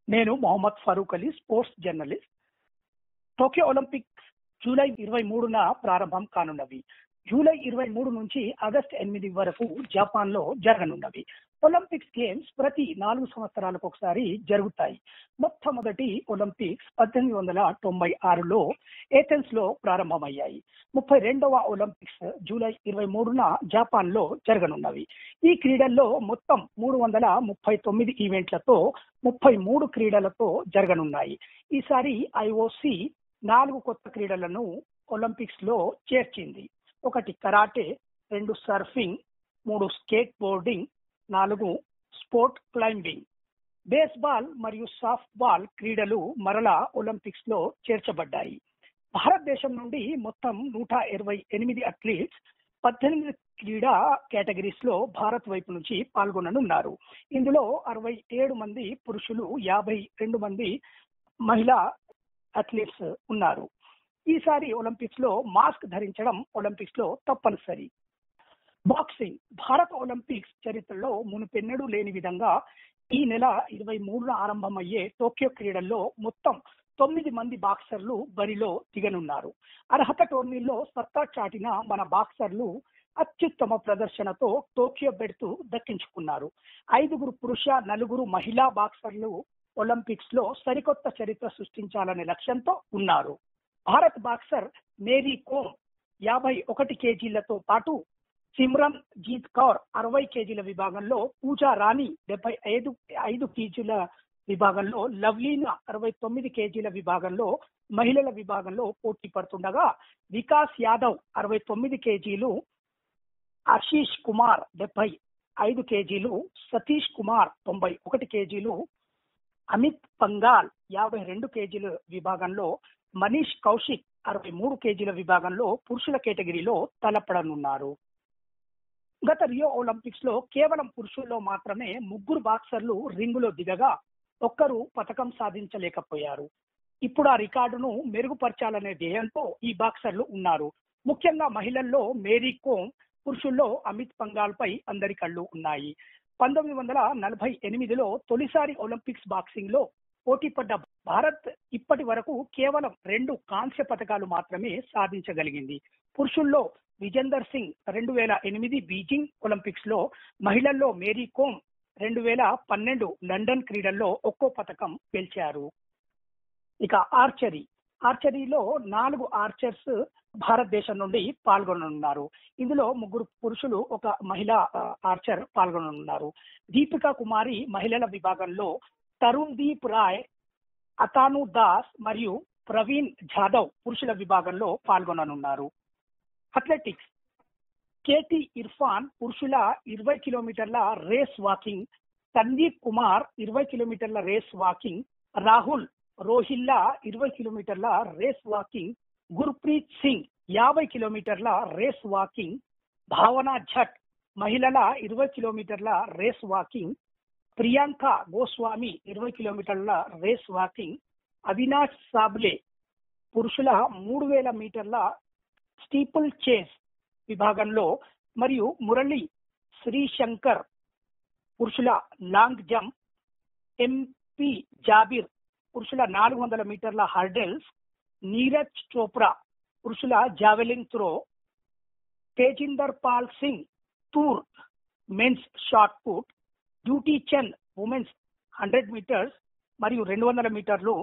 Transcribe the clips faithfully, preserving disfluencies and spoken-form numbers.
నేను Mohammed Farooq Ali, sports journalist. Tokyo Olympics July ఇరవై మూడున ప్రారంభం కానున్నవి. జూలై ఇరవై మూడు నుంచి ఆగస్టు ఎనిమిది వరకు జపాన్ లో జరగనున్నవి. ఒలింపిక్స్ గేమ్స్ ప్రతి నాలుగు సంవత్సరాలకు ఒకసారి జరుగుతాయి. మొట్టమొదటి ఒలింపిక్స్ పద్దెనిమిది వందల తొంభై ఆరులో ఏథెన్స్ లో ప్రారంభమయ్యాయి. ముప్పై రెండవ ఒలింపిక్స్ జూలై ఇరవై మూడున జపాన్ లో జరగనున్నవి. ఈ క్రీడల్లో మొత్తం మూడు వందల ముప్పై తొమ్మిది ఈవెంట్లతో ముప్పై మూడు క్రీడలతో జరగనున్నాయి. ఈసారి ఐఓసి నాలుగు కొత్త క్రీడలను ఒలింపిక్స్ లో చేర్చింది. ఒకటి కరాటే, రెండు సర్ఫింగ్, మూడు స్కేట్ బోర్డింగ్, నాలుగు స్పోర్ట్ క్లైంబింగ్. బేస్బాల్ మరియు సాఫ్ట్ బాల్ క్రీడలు మరలా ఒలింపిక్స్ లో చేర్చబడ్డాయి. భారతదేశం నుండి మొత్తం నూట ఇరవై ఎనిమిది అథ్లీట్స్ పద్దెనిమిది క్రీడా కేటగిరీస్ లో భారత్ వైపు నుంచి పాల్గొననున్నారు. ఇందులో అరవై ఏడు మంది పురుషులు, యాభై రెండు మంది మహిళా అథ్లీట్స్ ఉన్నారు. ఈసారి ఒలింపిక్స్ లో మాస్క్ ధరించడం ఒలింపిక్స్ లో తప్పనిసరి. బాక్సింగ్ భారత ఒలింపిక్స్ చరిత్రలో మునుపెన్నడూ లేని విధంగా ఈ నెల ఇరవై మూడున ఆరంభమయ్యే టోక్యో క్రీడల్లో మొత్తం తొమ్మిది మంది బాక్సర్లు బరిలో దిగనున్నారు. అర్హత టోర్నీల్లో సత్తా చాటిన మన బాక్సర్లు అత్యుత్తమ ప్రదర్శనతో టోక్యో బెర్త్ దక్కించుకున్నారు. ఐదుగురు పురుష, నలుగురు మహిళా బాక్సర్లు ఒలింపిక్స్ లో సరికొత్త చరిత్ర సృష్టించాలనే లక్ష్యంతో ఉన్నారు. భారత్ బాక్సర్ మేరీ కోమ్ యాభై ఒకటి కేజీలతో పాటు సిమ్రన్ జీత్ కౌర్ అరవై కేజీల విభాగంలో, పూజా రాణి డెబ్బై ఐదు ఐదు కేజీల విభాగంలో, లవ్లీనా అరవై తొమ్మిది కేజీల విభాగంలో మహిళల విభాగంలో పోటీ పడుతుండగా, వికాస్ యాదవ్ అరవై తొమ్మిది కేజీలు, ఆశీష్ కుమార్ డెబ్బై ఐదు కేజీలు, సతీష్ కుమార్ తొంభై ఒకటి కేజీలు, అమిత్ పంగాల్ యాభై రెండు కేజీల విభాగంలో, మనీష్ కౌశిక్ అరవై మూడు కేజీల విభాగంలో పురుషుల కేటగిరీలో తలపడనున్నారు. గత రియో ఒలింపిక్స్ లో కేవలం పురుషుల్లో మాత్రమే ముగ్గురు బాక్సర్లు రింగులో దిగగా ఒక్కరు పతకం సాధించలేకపోయారు. ఇప్పుడు ఆ రికార్డును మెరుగుపరచాలనే ధ్యేయంతో ఈ బాక్సర్లు ఉన్నారు. ముఖ్యంగా మహిళల్లో మేరీ కోమ్, పురుషుల్లో అమిత్ పంగాల్ పై అందరి కళ్ళు ఉన్నాయి. పంతొమ్మిది వందల నలభై ఎనిమిదిలో తొలిసారి ఒలింపిక్స్ బాక్సింగ్ లో పోటీ పడ్డ భారత్ ఇప్పటి వరకు కేవలం రెండు కాంస్య పతకాలు మాత్రమే సాధించగలిగింది. పురుషుల్లో విజేందర్ సింగ్ రెండు వేల ఎనిమిది బీజింగ్ ఒలింపిక్స్ లో, మహిళల్లో మేరీ కోమ్ రెండు వేల పన్నెండు లండన్ క్రీడల్లో ఒక్కో పతకం గెలిచారు. ఇక ఆర్చరీ ఆర్చరీలో నాలుగు ఆర్చర్స్ భారతదేశం నుండి పాల్గొననున్నారు. ఇందులో ముగ్గురు పురుషులు, ఒక మహిళా ఆర్చర్ పాల్గొననున్నారు. దీపికా కుమారి మహిళల విభాగంలో, తరుణ్ దీప్ రాయ్, అతాను దాస్ మరియు ప్రవీణ్ జాదవ్ పురుషుల విభాగంలో పాల్గొననున్నారు. అథ్లెటిక్స్ కేటీ ఇర్ఫాన్ పురుషుల ఇరవై కిలోమీటర్ల రేస్ వాకింగ్, సందీప్ కుమార్ ఇరవై కిలోమీటర్ల రేస్ వాకింగ్, రాహుల్ రోహిల్లా ఇరవై కిలోమీటర్ల రేస్ వాకింగ్, గుర్ప్రీత్ సింగ్ యాభై కిలోమీటర్ల రేస్ వాకింగ్, భావన ఝట్ మహిళల ఇరవై కిలోమీటర్ల రేస్ వాకింగ్, ప్రియాంక గోస్వామి ఇరవై కిలోమీటర్ల రేస్ వాకింగ్, అవినాష్ సాబ్లే పురుషుల మూడు వేల మీటర్ల స్టీపుల్ చేస్ విభాగంలో మరియు మురళి శ్రీశంకర్ పురుషుల లాంగ్ జంప్, ఎంపీ జాబిర్ పురుషుల నాలుగు వందల మీటర్ల హర్డెల్స్, నీరజ్ చోప్రా పురుషుల javelin throw, Tejinder Pal Singh Toor men's shot put, Dutee Chand women's hundred metres మరియు రెండు వందల మీటర్లు,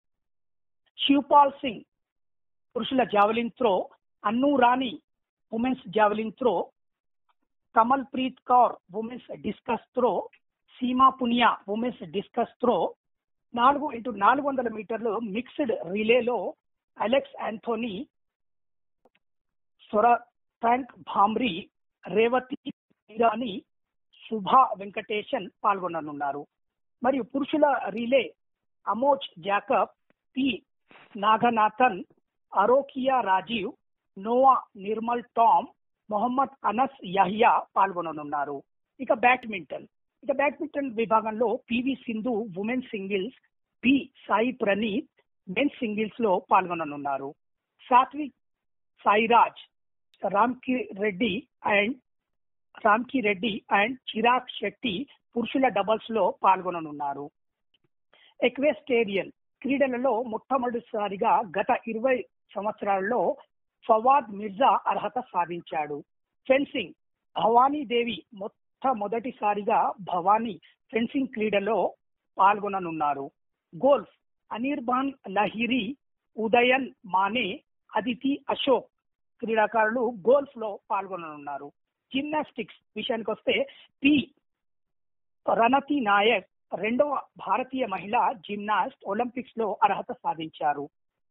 శివపాల్ సింగ్ పురుషుల javelin throw, Annu Rani women's javelin throw, Kamalpreet Kaur women's discus throw, Seema Punia women's discus throw, నాలుగు ఇంటూ నాలుగు వందల మీటర్లు మిక్స్డ్ రిలేలో అలెక్స్ ఆంథోనీ, సొర ఫ్రాంక్ భామ్రీ, రేవతి ఇరానీ, శుభా వెంకటేశన్ పాల్గొననున్నారు. మరియు పురుషుల relay Amoj Jacob, P Naganathan, Arokia Rajiv, Noah Nirmal Tom, Mohammed Anas Yahiya పాల్గొననున్నారు. ఇక బ్యాడ్మింటన్ ఇక బ్యాడ్మింటన్ విభాగంలో PV Sindhu women's singles, B Sai Praneeth men's singles లో పాల్గొననున్నారు. సాత్విక్ సాయిరాజ్, రామ్కి రెడ్డి అండ్ రామ్కి రెడ్డి అండ్ చిరాగ్ శెట్టి పురుషుల డబుల్స్ లో పాల్గొననున్నారు. ఎక్వెస్టేరియన్ క్రీడలలో మొట్టమొదటిసారిగా గత ఇరవై సంవత్సరాలలో ఫవాద్ మిర్జా అర్హత సాధించాడు. ఫెన్సింగ్ భవానీదేవి మొట్టమొదటిసారిగా భవానీ ఫెన్సింగ్ క్రీడలో పాల్గొననున్నారు. గోల్ఫ్ అనిర్బాన్ లహిరి, ఉదయన్ మానే, అదితి అశోక్ క్రీడాకారులు గోల్ఫ్ లో పాల్గొననున్నారు. జిమ్నాస్టిక్స్ విషయానికి వస్తే పి రణతి నాయక్ రెండవ భారతీయ మహిళా జిమ్నాస్ట్ ఒలింపిక్స్ లో అర్హత సాధించారు.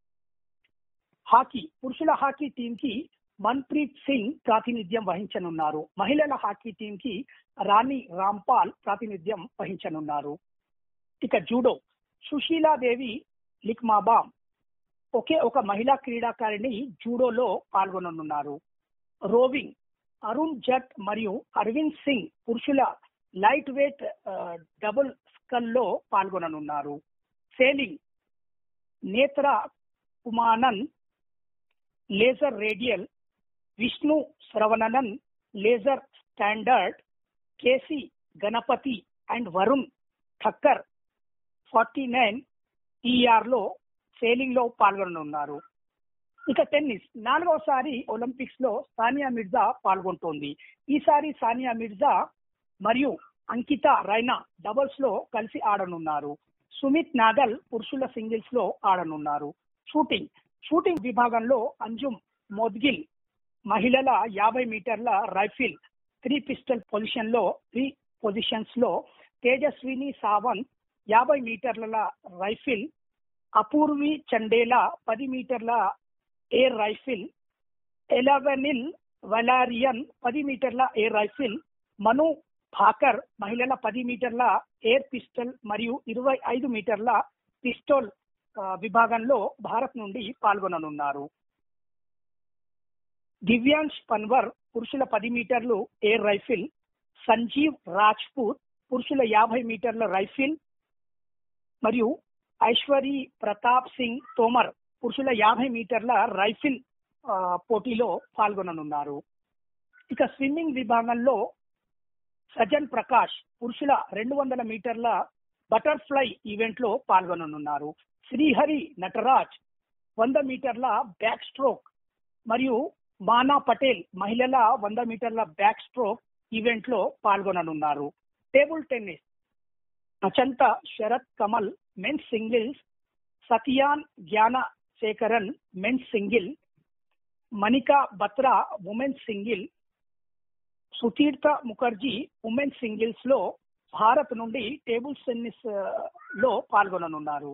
హాకీ పురుషుల హాకీ టీం కి మన్ప్రీత్ సింగ్ ప్రాతినిధ్యం వహించనున్నారు. మహిళల హాకీ టీం కి రాణి రాంపాల్ ప్రాతినిధ్యం వహించనున్నారు. ఇక జూడో సుశీలాదేవి లిక్మాబామ్ ఒకే ఒక మహిళా క్రీడాకారిణి జూడోలో పాల్గొననున్నారు. రోవింగ్ అరుణ్ జట్ మరియు అరవింద్ సింగ్ పురుషుల లైట్ వెయిట్ డబుల్ స్కల్ లో పాల్గొననున్నారు. Sailing Nethra Kumanan laser radial, Vishnu Saravanan laser standard, KC Ganapathy and Varun Thakkar forty nine ER లో సేలింగ్ లో పాల్గొననున్నారు. ఇక టెన్నిస్ నాలుగవసారి ఒలింపిక్స్ లో సానియా మిర్జా పాల్గొంటోంది. ఈసారి సానియా మిర్జా మరియు అంకిత రైనా డబుల్స్ లో కలిసి ఆడనున్నారు. సుమిత్ నాగల్ పురుషుల సింగిల్స్ లో ఆడనున్నారు. షూటింగ్ షూటింగ్ విభాగంలో అంజుమ్ మోద్గిల్ మహిళల యాభై మీటర్ల రైఫిల్ త్రీ పిస్టల్ పొజిషన్ లో త్రీ పొజిషన్స్ లో, తేజస్విని సావంత్ యాభై మీటర్ల రైఫిల్, అపూర్వి చండేలా పది మీటర్ల ఎయిర్ రైఫిల్, ఎలవెనిల్ వలారియన్ పది మీటర్ల ఎయిర్ రైఫిల్, మను భాకర్ మహిళల పది మీటర్ల ఎయిర్ పిస్టల్ మరియు ఇరవై ఐదు మీటర్ల పిస్టల్ విభాగంలో భారత్ నుండి పాల్గొననున్నారు. దివ్యాంశ్ పన్వర్ పురుషుల పది మీటర్లు ఎయిర్ రైఫిల్, సంజీవ్ రాజ్పూత్ పురుషుల యాభై మీటర్ల రైఫిల్ మరియు ఐశ్వరి ప్రతాప్ సింగ్ తోమర్ పురుషుల యాభై మీటర్ల రైఫిల్ పోటీలో పాల్గొననున్నారు. ఇక స్విమ్మింగ్ విభాగంలో సజన్ ప్రకాష్ పురుషుల రెండు వందల మీటర్ల బటర్ఫ్లై ఈవెంట్ లో పాల్గొననున్నారు. శ్రీహరి నటరాజ్ వంద మీటర్ల బ్యాక్ స్ట్రోక్ మరియు మానా పటేల్ మహిళల వంద మీటర్ల బ్యాక్ స్ట్రోక్ ఈవెంట్ లో పాల్గొననున్నారు. Table tennis Achanta Sharath Kamal men's singles, Sathiyan Gnana Sekaran men's single, Manika Batra women's single, Sutirtha Mukherjee women's singles లో భారత్ నుండి టేబుల్ టెన్నిస్ లో పాల్గొననున్నారు.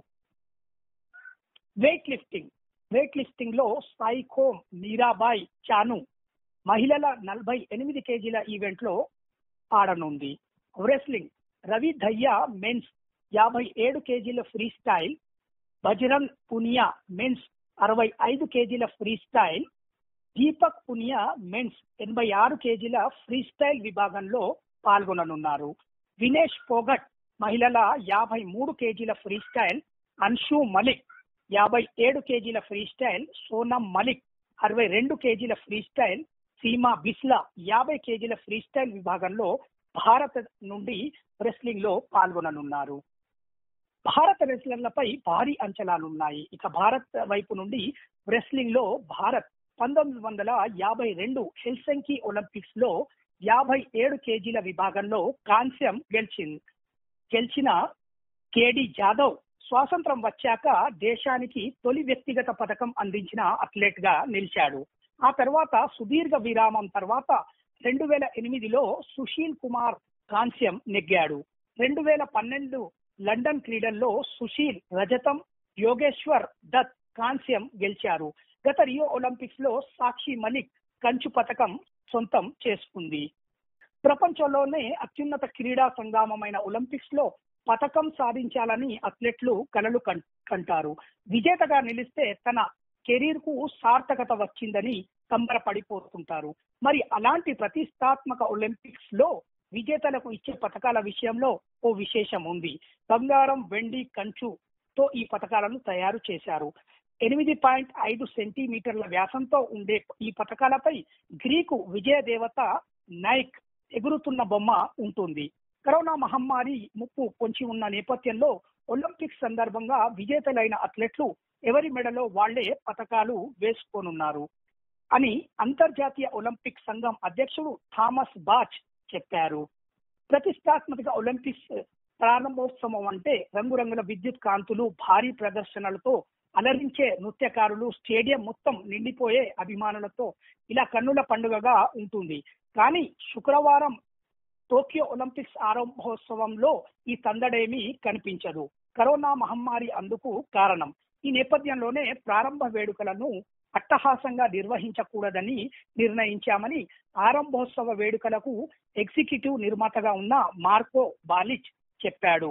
వెయిట్ లిఫ్టింగ్ వెయిట్ లిఫ్టింగ్ లో సాయి ఖోమ్ మీరాబాయ్ చాను మహిళల నలభై ఎనిమిది కేజీల ఈవెంట్ లో ఆడనుంది. రెస్లింగ్ రవి దయ్యా మెన్స్ యాభై ఏడు కేజీల freestyle, Bajrang Punia men's అరవై ఐదు కేజీల freestyle, Deepak Punia men's ఎనభై ఆరు కేజీల ఫ్రీ స్టైల్ విభాగంలో పాల్గొననున్నారు. వినేష్ పోగట్ మహిళల యాభై మూడు కేజీల ఫ్రీ స్టైల్, అన్షు మలిక్ యాభై ఏడు కేజీల ఫ్రీ స్టైల్, సోనం మలిక్ అరవై రెండు కేజీల ఫ్రీ స్టైల్, సీమా బిస్లా యాభై కేజీల ఫ్రీ స్టైల్ విభాగంలో భారత్ నుండి రెస్లింగ్ లో పాల్గొననున్నారు. భారత రెస్లర్లపై భారీ అంచనాలున్నాయి. ఇక భారత్ వైపు నుండి రెస్లింగ్ లో భారత్ పంతొమ్మిది వందల యాభై రెండు హెల్సింకి ఒలింపిక్స్ లో యాభై ఏడు కేజీల విభాగంలో కాంస్యం గెలిచింది గెలిచిన కేడి జాదవ్ స్వాతంత్రం వచ్చాక దేశానికి తొలి వ్యక్తిగత పథకం అందించిన అథ్లెట్ గా నిలిచాడు. ఆ తర్వాత సుదీర్ఘ విరామం తర్వాత రెండు వేల ఎనిమిదిలో సుశీల్ కుమార్ కాంస్యం నెగ్గాడు. రెండు వేల పన్నెండు లండన్ క్రీడల్లో సుశీల్ రజతం, యోగేశ్వర్ దత్ కాంస్యం గెలిచారు. గత రియో ఒలింపిక్స్ లో సాక్షి మలిక్ కంచు పథకం సొంతం చేసుకుంది. ప్రపంచంలోనే అత్యున్నత క్రీడా సంగ్రామమైన ఒలింపిక్స్ లో పథకం సాధించాలని అథ్లెట్లు కలలు కంటారు. విజేతగా నిలిస్తే తన కెరీర్ కు సార్థకత వచ్చిందని సంబరపడిపోతుంటారు. మరి అలాంటి ప్రతిష్టాత్మక ఒలింపిక్స్ లో విజేతలకు ఇచ్చే పథకాల విషయంలో ఓ విశేషం ఉంది. బంగారం, వెండి, కంచుతో ఈ పథకాలను తయారు చేశారు. ఎనిమిది పాయింట్ ఐదు సెంటీమీటర్ల వ్యాసంతో ఉండే ఈ పథకాలపై గ్రీకు విజయ దేవత నైక్ ఎగురుతున్న బొమ్మ ఉంటుంది. కరోనా మహమ్మారి ముప్పు పొంచి ఉన్న నేపథ్యంలో ఒలింపిక్స్ సందర్భంగా విజేతలైన అథ్లెట్లు ఎవరి మెడలో వాళ్లే పతకాలు వేసుకోనున్నారు అని అంతర్జాతీయ ఒలింపిక్ సంఘం అధ్యక్షుడు థామస్ బాచ్ చెప్పారు. ప్రతిష్టాత్మక ఒలింపిక్స్ ప్రారంభోత్సవం అంటే రంగురంగుల విద్యుత్ కాంతులు, భారీ ప్రదర్శనలతో అలరించే నృత్యకారులు, స్టేడియం మొత్తం నిండిపోయే అభిమానులతో ఇలా కన్నుల పండుగగా ఉంటుంది. కానీ శుక్రవారం టోక్యో ఒలింపిక్స్ ఆరంభోత్సవంలో ఈ సందడేమీ కనిపించదు. కరోనా మహమ్మారి అందుకు కారణం. ఈ నేపథ్యంలోనే ప్రారంభ వేడుకలను అట్టహాసంగా నిర్వహించకూడదని నిర్ణయించామని ఆరంభోత్సవ వేడుకలకు ఎగ్జిక్యూటివ్ నిర్మాతగా ఉన్న మార్కో బాలిచ్ చెప్పాడు.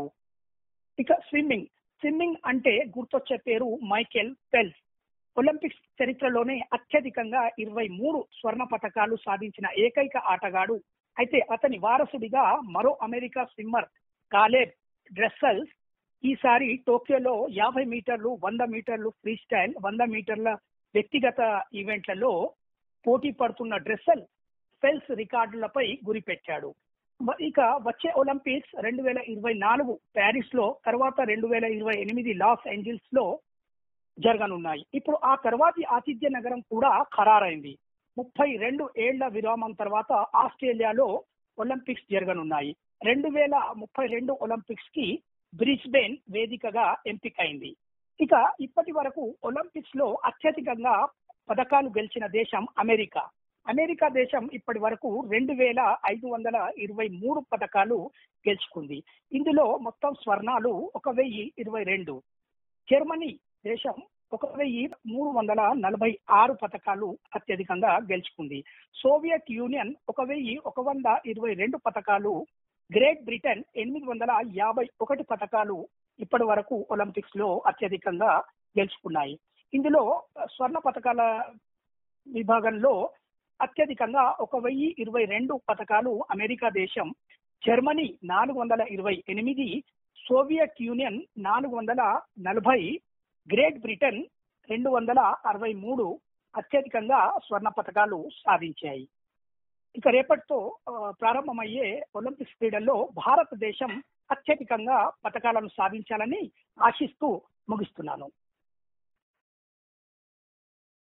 ఇక స్విమ్మింగ్ స్విమ్మింగ్ అంటే గుర్తొచ్చే పేరు మైకేల్ ఫెల్ప్స్. ఒలింపిక్స్ చరిత్రలోనే అత్యధికంగా ఇరవై మూడు స్వర్ణ పతకాలు సాధించిన ఏకైక ఆటగాడు. అయితే అతని వారసుడిగా మరో అమెరికా స్విమ్మర్ కాలెబ్ డ్రెస్సెల్స్ ఈసారి టోక్యోలో యాభై మీటర్లు, వంద మీటర్లు ఫ్రీ స్టైల్, వంద మీటర్ల వ్యక్తిగత ఈవెంట్లలో పోటీ పడుతున్న డ్రెస్సెల్ ఫెల్ప్స్ రికార్డులపై గురిపెట్టాడు. ఇక వచ్చే ఒలింపిక్స్ రెండు వేల ఇరవై నాలుగు ప్యారిస్ లో, తర్వాత రెండు వేల ఇరవై ఎనిమిది లాస్ ఏంజల్స్ లో జరగనున్నాయి. ఇప్పుడు ఆ తర్వాతి ఆతిథ్య నగరం కూడా ఖరారైంది. ముప్పై రెండు ఏళ్ల విరామం తర్వాత ఆస్ట్రేలియాలో ఒలింపిక్స్ జరగనున్నాయి. రెండు వేల ముప్పై రెండు ఒలింపిక్స్ కి బ్రిస్బేన్ వేదికగా ఎంపికైంది. ఇక ఇప్పటి వరకు ఒలింపిక్స్ లో అత్యధికంగా పథకాలు గెలిచిన దేశం అమెరికా. అమెరికా దేశం ఇప్పటి వరకు రెండు వేల ఐదు వందల ఇరవై మూడు పథకాలు గెలుచుకుంది. ఇందులో మొత్తం స్వర్ణాలు ఒక వెయ్యి ఇరవై రెండు. జర్మనీ దేశం ఒక వెయ్యి మూడు వందల నలభై ఆరు పథకాలు అత్యధికంగా గెలుచుకుంది. సోవియట్ యూనియన్ ఒక వెయ్యి ఒక వంద ఇరవై రెండు పథకాలు, గ్రేట్ బ్రిటన్ ఎనిమిది వందల యాభై ఒకటి పథకాలు ఇప్పటి వరకు ఒలింపిక్స్ లో అత్యధికంగా గెలుచుకున్నాయి. ఇందులో స్వర్ణ పథకాల విభాగంలో అత్యధికంగా ఒక వెయ్యి ఇరవై రెండు పథకాలు అమెరికా దేశం, జర్మనీ నాలుగు వందల ఇరవై ఎనిమిది, సోవియట్ యూనియన్ నాలుగు వందల నలభై, గ్రేట్ బ్రిటన్ రెండు వందల అరవై మూడు అత్యధికంగా స్వర్ణ పథకాలు సాధించాయి. ఇక రేపటితో ప్రారంభమయ్యే ఒలింపిక్స్ క్రీడల్లో భారతదేశం అత్యధికంగా పథకాలను సాధించాలని ఆశిస్తూ ముగిస్తున్నాను.